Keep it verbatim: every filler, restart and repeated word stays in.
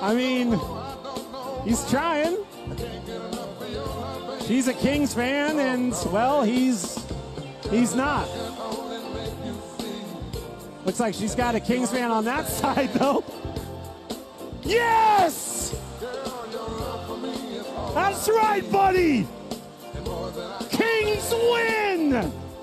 I mean, he's trying. She's a Kings fan, and, well, he's he's not. Looks like she's got a Kings fan on that side, though. Yes! That's right, buddy! Kings win!